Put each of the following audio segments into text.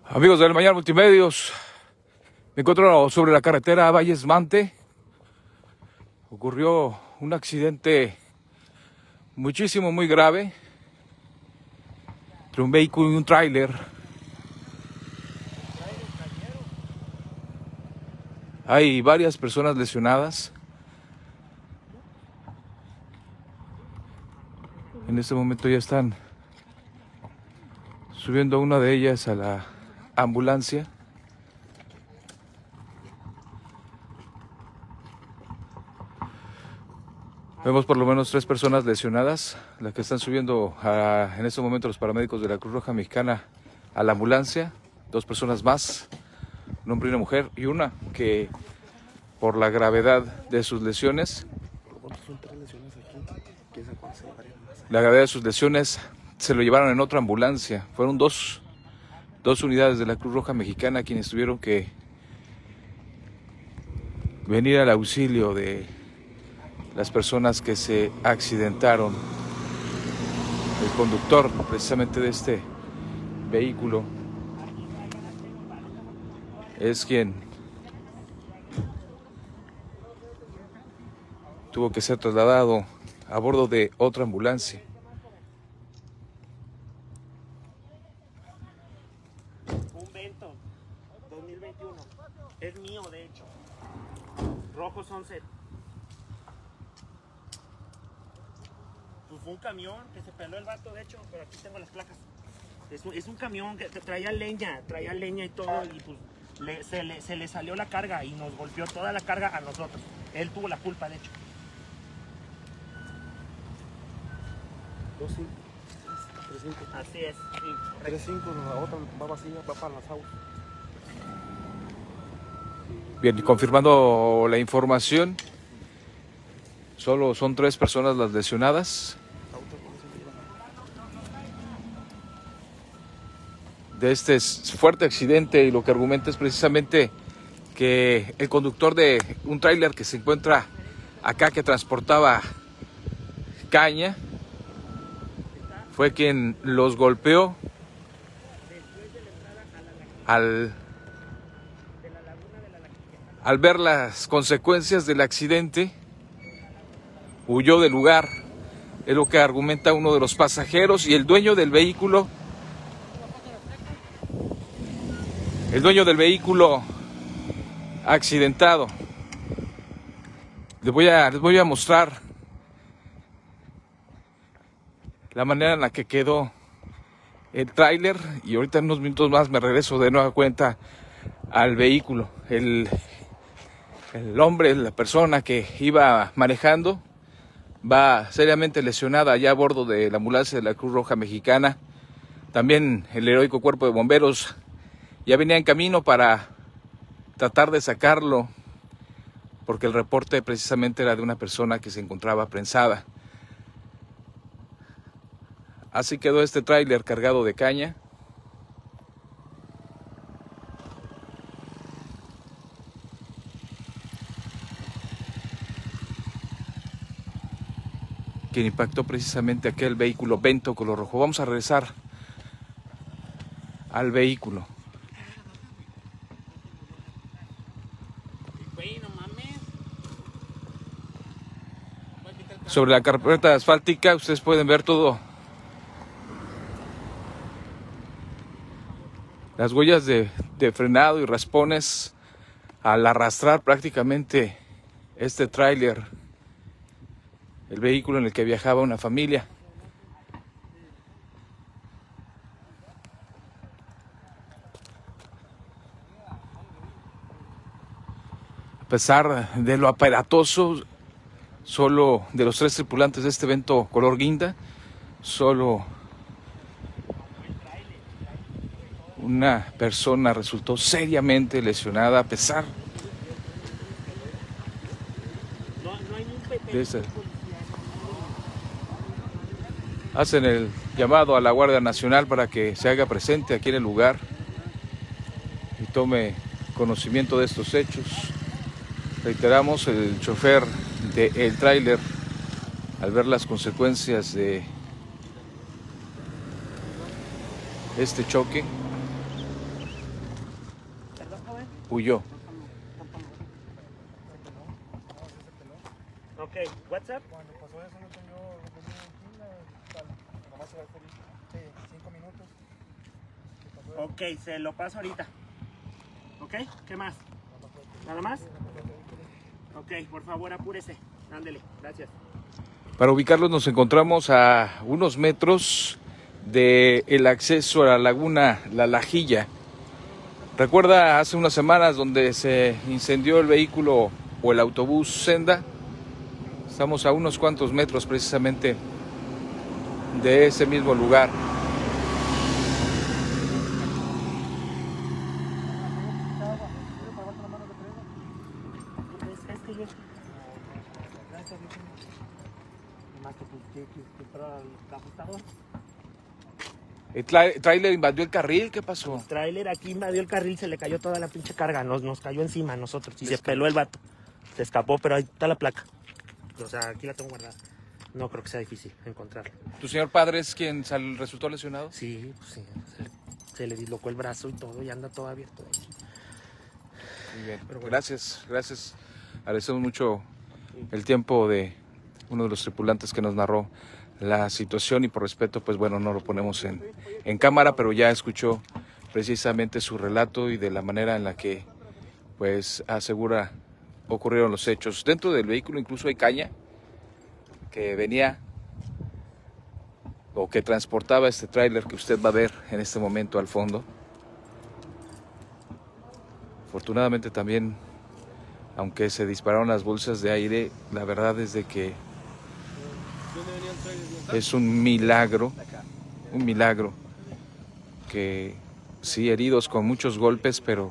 Amigos del Mañana Multimedios, me encuentro sobre la carretera Valles Mante. Ocurrió un accidente muy grave entre un vehículo y un tráiler. Hay varias personas lesionadas. En este momento ya están subiendo a una de ellas a la ambulancia. Vemos por lo menos 3 personas lesionadas, las que están subiendo en este momento los paramédicos de la Cruz Roja Mexicana a la ambulancia. 2 personas más, un hombre y una mujer, y una que por la gravedad de sus lesiones, se lo llevaron en otra ambulancia. Fueron dos unidades de la Cruz Roja Mexicana quienes tuvieron que venir al auxilio de las personas que se accidentaron. El conductor precisamente de este vehículo es quien tuvo que ser trasladado a bordo de otra ambulancia. Un Vento 2021, es mío de hecho, rojo Sunset. Pues fue un camión que se peló el vato de hecho, pero aquí tengo las placas. Es un camión que traía leña y todo, y pues se le salió la carga y nos golpeó toda la carga a nosotros. Él tuvo la culpa de hecho. 2-5, 3-5. Así es, sí, 3-5, la otra va vacía, va para las aguas. Bien, confirmando la información, solo son 3 personas las lesionadas de este fuerte accidente, y lo que argumenta es precisamente que el conductor de un tráiler que se encuentra acá, que transportaba caña, fue quien los golpeó al ver las consecuencias del accidente. Huyó del lugar, es lo que argumenta uno de los pasajeros y el dueño del vehículo. El dueño del vehículo accidentado. Les voy a mostrar la manera en la que quedó el tráiler, y ahorita en unos minutos más me regreso de nueva cuenta al vehículo. El hombre, la persona que iba manejando, va seriamente lesionada allá a bordo de la ambulancia de la Cruz Roja Mexicana. También el heroico cuerpo de bomberos ya venía en camino para tratar de sacarlo, porque el reporte precisamente era de una persona que se encontraba prensada. Así quedó este tráiler cargado de caña. Quien impactó precisamente aquel vehículo Vento color rojo. Vamos a regresar al vehículo. Sobre la carpeta asfáltica ustedes pueden ver todo. Las huellas de frenado y raspones al arrastrar prácticamente este tráiler, el vehículo en el que viajaba una familia. A pesar de lo aparatoso, solo de los 3 tripulantes de este Vento color guinda, solo una persona resultó seriamente lesionada, a pesar de esta. Hacen el llamado a la Guardia Nacional para que se haga presente aquí en el lugar y tome conocimiento de estos hechos. Reiteramos, el chofer del tráiler, al ver las consecuencias de este choque, huyó. Ok, WhatsApp. Cuando pasó eso, lo tenía nomás se va a hacer 5 minutos. Ok, se lo paso ahorita. Ok, ¿qué más? ¿Nada más? Ok, por favor, apúrese. Ándele, gracias. Para ubicarlos nos encontramos a unos metros del acceso a la laguna La Lajilla. ¿Recuerda hace unas semanas donde se incendió el vehículo o el autobús Senda? Estamos a unos cuantos metros precisamente de ese mismo lugar. Es que yo... Gracias, nomás que para el ajustador. ¿El tráiler invadió el carril? ¿Qué pasó? El tráiler aquí invadió el carril, se le cayó toda la pinche carga, nos cayó encima a nosotros y se peló el vato. Se escapó, pero ahí está la placa. O sea, aquí la tengo guardada. No creo que sea difícil encontrarla. ¿Tu señor padre es quien resultó lesionado? Sí, pues sí. Se le dislocó el brazo y todo y anda todo abierto. Muy bien, Pero bueno. gracias. Agradecemos mucho el tiempo de uno de los tripulantes que nos narró la situación y por respeto, pues bueno, no lo ponemos en cámara, pero ya escuchó precisamente su relato y de la manera en la que, pues, asegura ocurrieron los hechos. Dentro del vehículo incluso hay caña que venía o que transportaba este tráiler que usted va a ver en este momento al fondo. Afortunadamente también, aunque se dispararon las bolsas de aire, la verdad es de que es un milagro que sí, heridos con muchos golpes, pero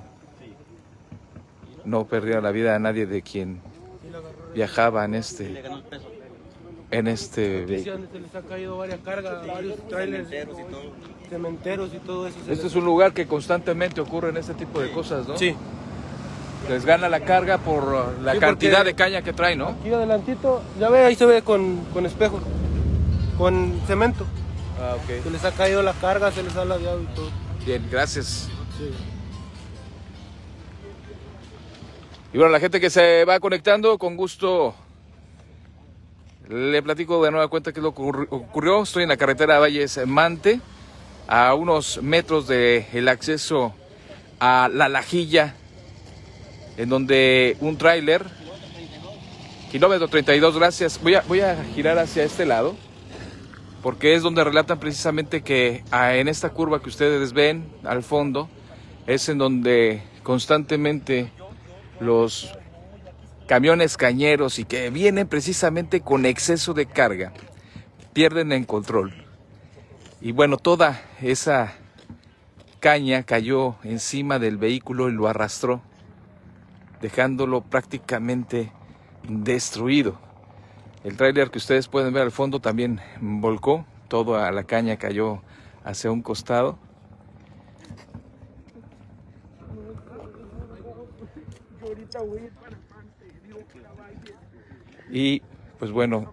no perdió la vida a nadie de quien viajaba en este vehículo. Se les ha caído varias cargas, varios trailers, cementeros y todo eso. Este es un lugar que constantemente ocurren este tipo de cosas, ¿no? Sí. Les gana la carga por la Sí, cantidad porque de caña que trae, ¿no? Aquí adelantito, ya ve, ahí se ve con espejos, con cemento. Ah, ok. Se les ha caído la carga, se les ha ladeado y todo. Bien, gracias. Sí. Y bueno, la gente que se va conectando, con gusto le platico de nueva cuenta qué es lo que ocurrió. Estoy en la carretera Valles Mante, a unos metros del acceso a La Lajilla, en donde un tráiler, kilómetro 32, gracias. Voy a girar hacia este lado, porque es donde relatan precisamente que en esta curva que ustedes ven al fondo, es en donde constantemente los camiones cañeros y que vienen precisamente con exceso de carga, pierden el control. Y bueno, toda esa caña cayó encima del vehículo y lo arrastró, dejándolo prácticamente destruido. El tráiler que ustedes pueden ver al fondo también volcó, toda la caña cayó hacia un costado. Y pues bueno,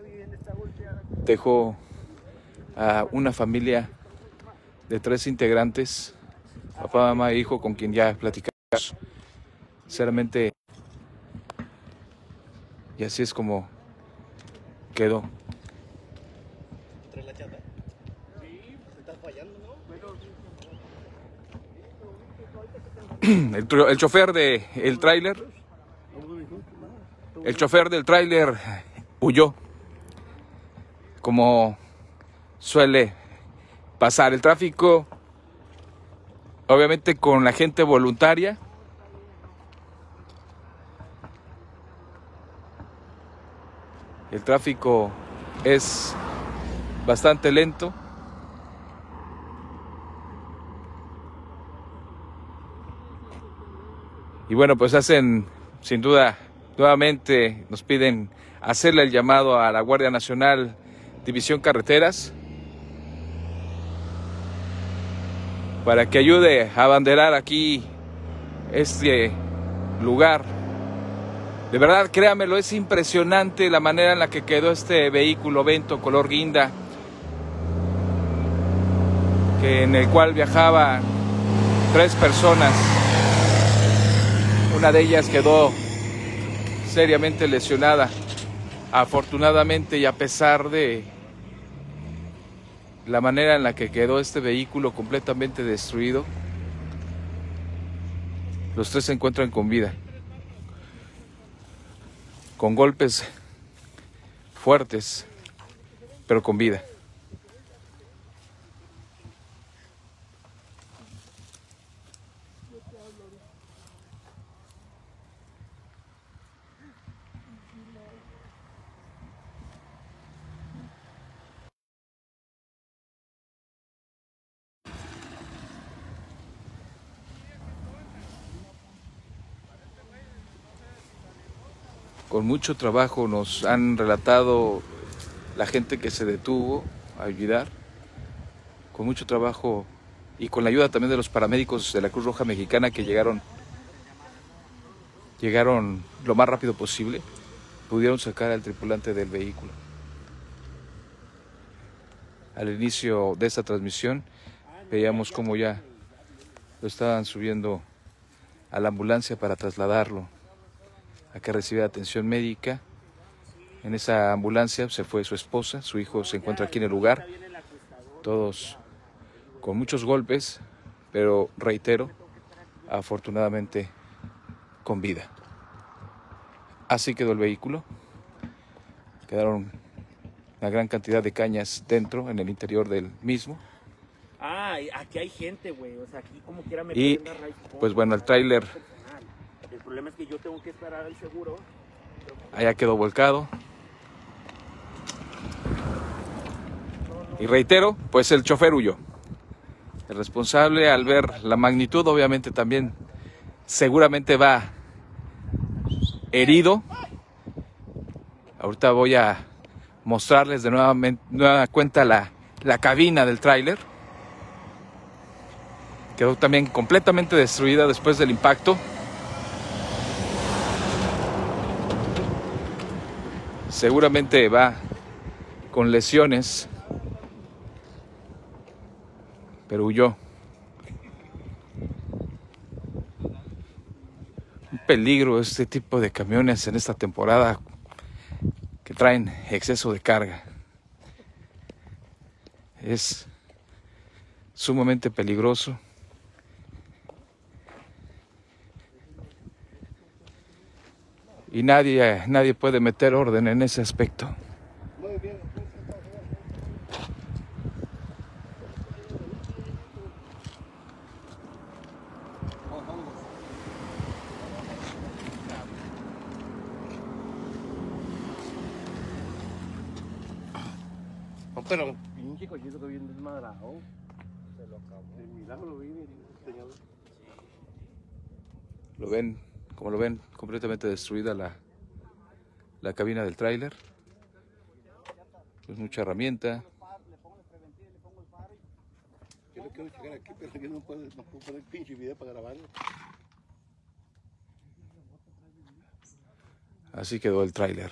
dejó a una familia de 3 integrantes, papá, mamá e hijo, con quien ya platicamos. Sinceramente, y así es como quedó. El chofer del tráiler, huyó, como suele pasar. El tráfico, obviamente con la gente voluntaria, el tráfico es bastante lento. Y bueno, pues hacen, sin duda, nuevamente nos piden hacerle el llamado a la Guardia Nacional, División Carreteras, para que ayude a abanderar aquí este lugar. De verdad, créamelo, es impresionante la manera en la que quedó este vehículo Vento color guinda, en el cual viajaban 3 personas. Una de ellas quedó seriamente lesionada. Afortunadamente, y a pesar de la manera en la que quedó este vehículo completamente destruido, los tres se encuentran con vida, con golpes fuertes, pero con vida. Con mucho trabajo nos han relatado la gente que se detuvo a ayudar, con mucho trabajo y con la ayuda también de los paramédicos de la Cruz Roja Mexicana que llegaron lo más rápido posible, pudieron sacar al tripulante del vehículo. Al inicio de esta transmisión veíamos cómo ya lo estaban subiendo a la ambulancia para trasladarlo a que recibiera atención médica. En esa ambulancia se fue su esposa, su hijo se encuentra aquí en el lugar, todos con muchos golpes, pero reitero, afortunadamente con vida. Así quedó el vehículo. Quedaron una gran cantidad de cañas dentro, en el interior del mismo. Ah, aquí hay gente, güey. O sea, aquí como quiera me Y pueden dar raíz. pues bueno, el tráiler El problema es que yo tengo que esperar al seguro. allá quedó volcado. Y reitero, pues el chofer huyó. El responsable, al ver la magnitud, obviamente también seguramente va herido. Ahorita voy a mostrarles de nueva cuenta la cabina del tráiler. Quedó también completamente destruida después del impacto. Seguramente va con lesiones, pero huyó. Un peligro este tipo de camiones en esta temporada que traen exceso de carga. Es sumamente peligroso. Y nadie puede meter orden en ese aspecto. No, pero pinche cochito que bien desmadrado. Se lo acabó. El milagro lo vi, señor. Lo ven, como lo ven, completamente destruida la cabina del tráiler. Pues mucha herramienta. Yo lo quiero checar aquí, pero yo no puedo poner pinche video para grabarlo. Así quedó el tráiler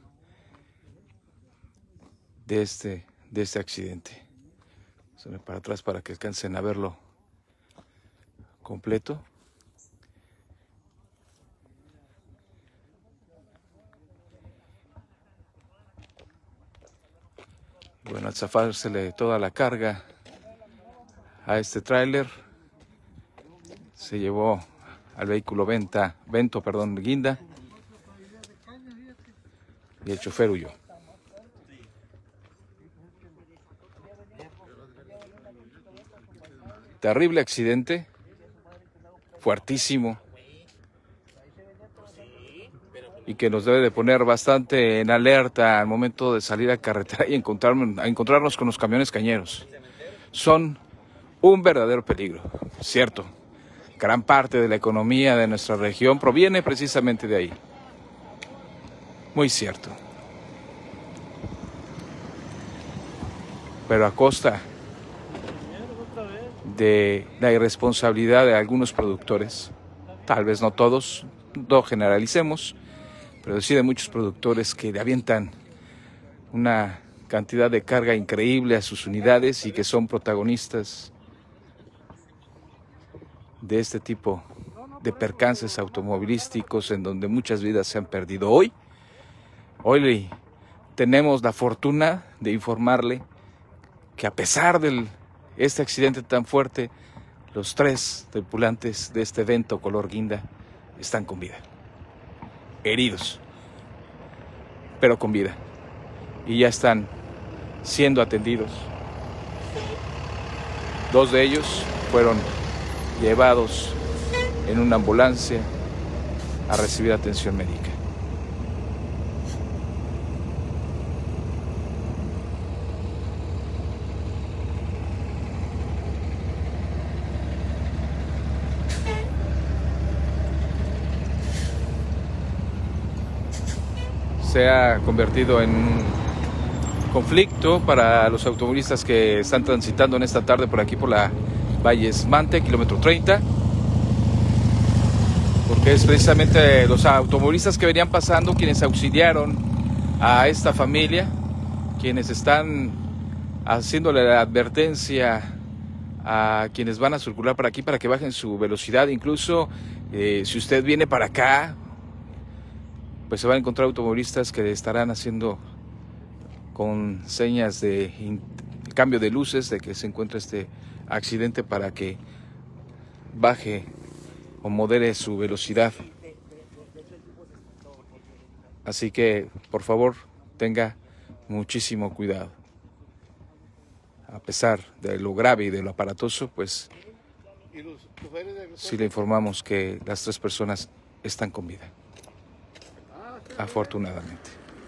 de este accidente. Se me para atrás para que alcancen a verlo completo. Bueno, al zafársele toda la carga a este tráiler, se llevó al vehículo Vento, guinda, y el chofer huyó. Terrible accidente, fuertísimo, y que nos debe de poner bastante en alerta al momento de salir a carretera y encontrarnos con los camiones cañeros. Son un verdadero peligro, cierto. Gran parte de la economía de nuestra región proviene precisamente de ahí. Muy cierto. Pero a costa de la irresponsabilidad de algunos productores, tal vez no todos, no generalicemos, pero sí de muchos productores que le avientan una cantidad de carga increíble a sus unidades y que son protagonistas de este tipo de percances automovilísticos en donde muchas vidas se han perdido. Hoy tenemos la fortuna de informarle que a pesar de este accidente tan fuerte, los 3 tripulantes de este evento color guinda están con vida. Heridos, pero con vida. Y ya están siendo atendidos. 2 de ellos fueron llevados en una ambulancia a recibir atención médica. Se ha convertido en un conflicto para los automovilistas que están transitando en esta tarde por aquí por la Valles Mante, kilómetro 30, porque es precisamente los automovilistas que venían pasando quienes auxiliaron a esta familia, quienes están haciéndole la advertencia a quienes van a circular por aquí para que bajen su velocidad. Incluso si usted viene para acá, pues se van a encontrar automovilistas que estarán haciendo con señas de cambio de luces de que se encuentra este accidente para que baje o modere su velocidad. Así que, por favor, tenga muchísimo cuidado. A pesar de lo grave y de lo aparatoso, pues sí le informamos que las 3 personas están con vida. Afortunadamente.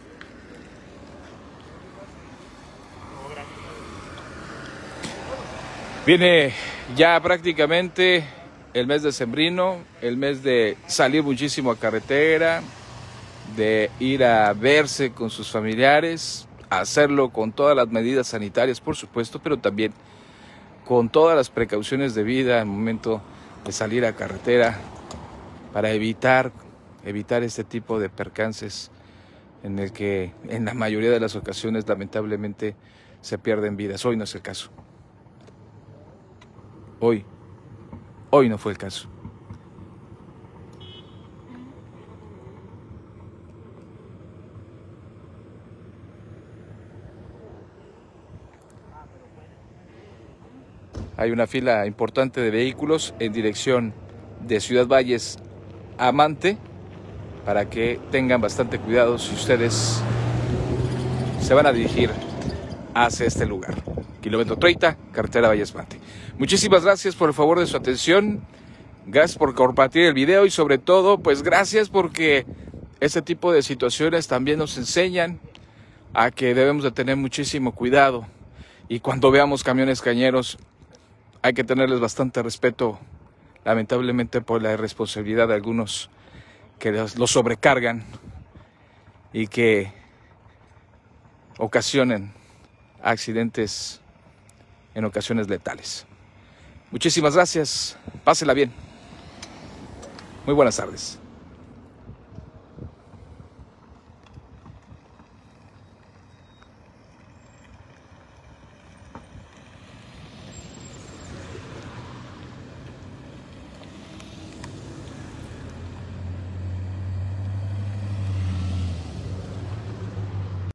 Viene ya prácticamente el mes decembrino, el mes de salir muchísimo a carretera, de ir a verse con sus familiares, hacerlo con todas las medidas sanitarias, por supuesto, pero también con todas las precauciones de vida al momento de salir a carretera para evitar este tipo de percances en el que en la mayoría de las ocasiones lamentablemente se pierden vidas. Hoy no es el caso. Hoy no fue el caso. Hay una fila importante de vehículos en dirección de Ciudad Valles a Mante, para que tengan bastante cuidado si ustedes se van a dirigir hacia este lugar. Kilómetro 30, carretera Valles Mante. Muchísimas gracias por el favor de su atención. Gracias por compartir el video y sobre todo, pues gracias porque este tipo de situaciones también nos enseñan a que debemos de tener muchísimo cuidado. Y cuando veamos camiones cañeros, hay que tenerles bastante respeto, lamentablemente por la irresponsabilidad de algunos que los sobrecargan y que ocasionan accidentes en ocasiones letales. Muchísimas gracias, pásela bien. Muy buenas tardes.